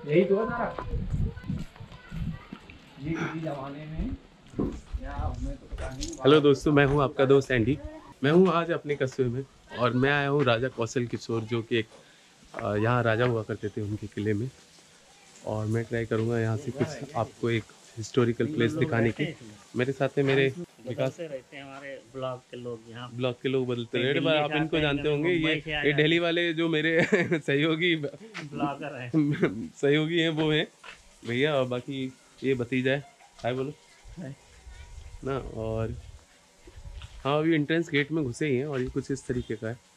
यही तो है सारा। ये किसी जमाने में या हमें तो पता नहीं। हेलो दोस्तों, मैं हूं आपका दोस्त एंडी। मैं हूं आज अपने कस्बे में और मैं आया हूं राजा कौशल किशोर, जो कि एक यहाँ राजा हुआ करते थे उनके किले में। और मैं ट्राई करूंगा यहाँ से कुछ आपको एक हिस्टोरिकल प्लेस दिखाने की। मेरे साथ में मेरे विकास रहते हैं हमारे ब्लॉक के लोग, यहाँ ब्लॉक के लोग बदलते रहे, पर आप इनको जानते होंगे। ये दिल्ली वाले जो मेरे सहयोगी ब्लॉगर है। सहयोगी हैं वो हैं भैया, और बाकी ये भतीजा है। हाय बोलो ना। और हाँ, अभी एंट्रेंस गेट में घुसे ही हैं और ये कुछ इस तरीके का है।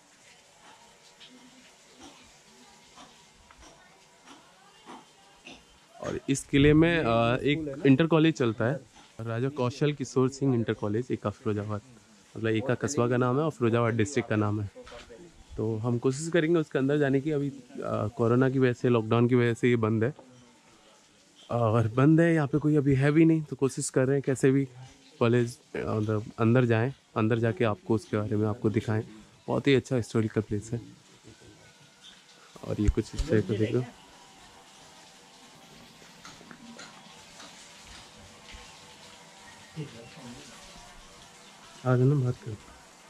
और इस किले में एक इंटर कॉलेज चलता है, राजा कौशल किशोर सिंह इंटर कॉलेज, एका फिरोजाबाद। मतलब एका कस्बा का नाम है और फिरोजाबाद डिस्ट्रिक्ट का नाम है। तो हम कोशिश करेंगे उसके अंदर जाने की। अभी कोरोना की वजह से, लॉकडाउन की वजह से ये बंद है। और बंद है, यहाँ पे कोई अभी है भी नहीं, तो कोशिश कर रहे हैं कैसे भी कॉलेज अंदर जाएं, अंदर जाके आपको उसके बारे में आपको दिखाएं। बहुत ही अच्छा हिस्टोरिकल प्लेस है। और ये कुछ इस तरह का देखो। आ जाना, बात करो।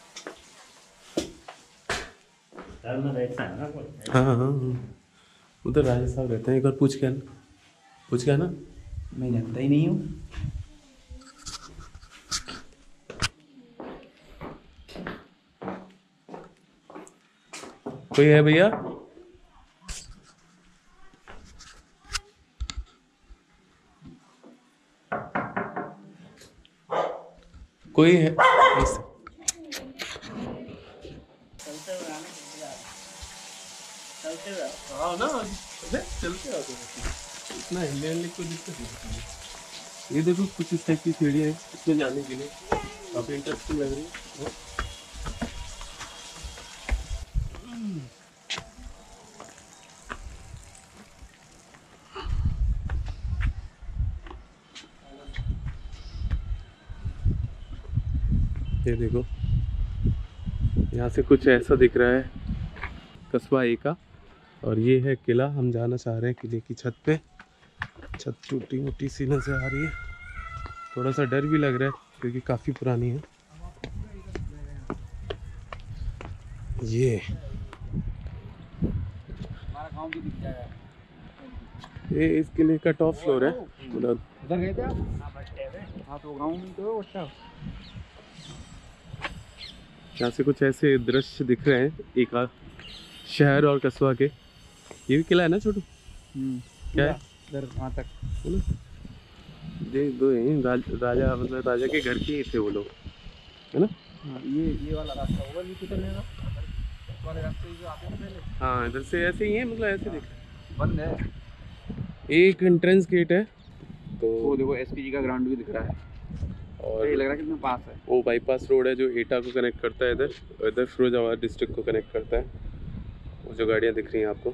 हाँ हाँ हाँ, उधर राजा साहब रहते हैं, एक बार पूछ के आना, पूछ के आना। मैं जानता ही नहीं हूँ। कोई है भैया? कोई है? हाँ ना, चलते आते इतना हिलने को दिक्कत नहीं। ये देखो कुछ इस टाइप की सीढ़ियाँ हैं इसमें जाने के लिए, काफी इंटरेस्टिंग लग रही है। ये देखो, यहाँ से कुछ ऐसा दिख रहा है कस्बा एका। और ये है किला। हम जाना चाह रहे हैं किले की छत पे। छत टूटी मुटी सी नजर आ रही है, थोड़ा सा डर भी लग रहा है क्योंकि काफ़ी पुरानी है। ये हमारा गांव भी दिख जाएगा। ये इस किले का टॉप फ्लोर है। मतलब उधर गए थे आप? हाँ तो गाँव में तो अच्छा। यहाँ से कुछ ऐसे दृश्य दिख रहे हैं एक शहर और कस्बा के। ये भी किला है ना छोटू? क्या है इधर वहाँ तक है ना? देख दो यहीं राजा, मतलब राजा के घर के ही थे वो लोग, है ना? हाँ, ये वाला रास्ता होगा नीचे चलने का। वाले रास्ते जो आते हैं पहले। हाँ, इधर से ऐसे ही है, मतलब ऐसे दिख बंद है। एक एंट्रेंस गेट है। तो वो देखो एसपीजी का ग्राउंड भी दिख रहा है और ये लग रहा है कितना पास है। वो बाईपास रोड है जो एटा को कनेक्ट करता है इधर, और इधर फिरोजाबाद डिस्ट्रिक्ट को कनेक्ट करता है। वो जो गाड़ियाँ दिख रही हैं आपको।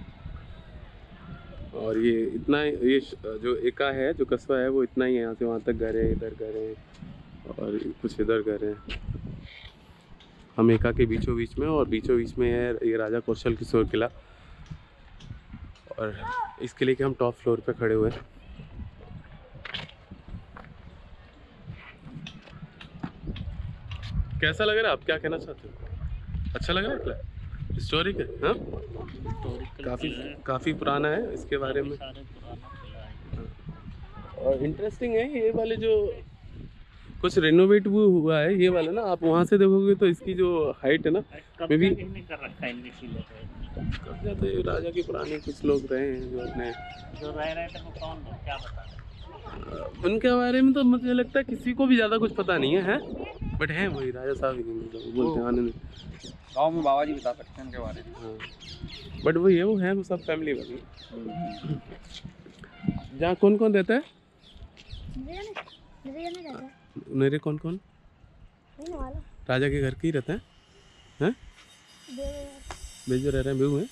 और ये इतना, ये जो एका है, जो कस्बा है, वो इतना ही है। यहाँ से वहाँ तक घर है, इधर घर है और कुछ इधर घर है। हम एका के बीचों बीच में, और बीचों बीच में है ये राजा कौशल किशोर किला। और इस किले के हम टॉप फ्लोर पे खड़े हुए हैं। कैसा लग रहा है? आप क्या कहना चाहते हो? अच्छा लग रहा है किला? हिस्टोरिक है? हाँ, काफ़ी पुराना है इसके बारे में। और इंटरेस्टिंग है ये वाले जो कुछ रेनोवेट भी हुआ है, ये वाला ना। आप वहाँ से देखोगे तो इसकी जो हाइट है ना, मे भी कब्जा तो ये राजा के पुराने कुछ लोग रहे हैं जो अपने जो रह रहे थे वो कौन लोग, क्या बता रहे? उनके बारे में तो मुझे लगता है किसी को भी ज़्यादा कुछ पता नहीं है, बट हैं वही राजा साहब ही, मतलब बोलते हैं आनंद। गाँव में बाबा जी बता सकते हैं उनके बारे में। हाँ, बट वही है, वो है, वो सब फैमिली वाली। जहाँ कौन कौन रहता है? मेरे कौन कौन राजा के घर के ही रहते हैं? हैं? बेजो रह रहे हैं, बेहू हैं।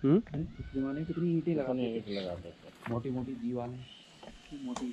इस जमाने में कितनी ईंटें लगा देते मोटी मोटी दीवारें मोटी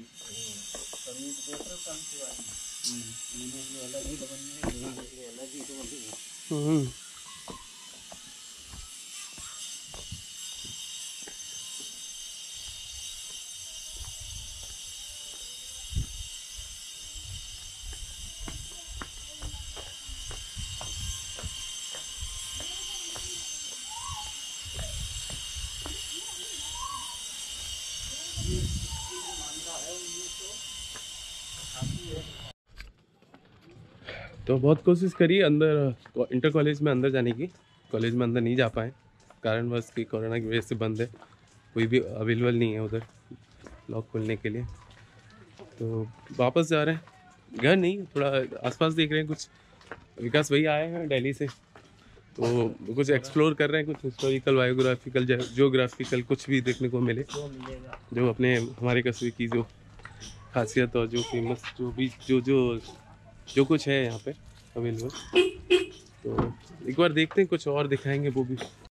तो बहुत कोशिश करी अंदर इंटर कॉलेज में अंदर जाने की, कॉलेज में अंदर नहीं जा पाए, कारण बस कि कोरोना की वजह से बंद है, कोई भी अवेलेबल नहीं है उधर लॉक खोलने के लिए। तो वापस जा रहे हैं, घर नहीं, थोड़ा आसपास देख रहे हैं। कुछ विकास भैया आए हैं दिल्ली से, तो कुछ एक्सप्लोर कर रहे हैं, कुछ हिस्टोरिकल, बायोग्राफिकल, जियोग्राफिकल कुछ भी देखने को मिले, जो अपने हमारे कस्बे की जो खासियत और जो फेमस जो भी जो कुछ है यहाँ पे अवेलेबल। तो एक बार देखते हैं, कुछ और दिखाएंगे वो भी।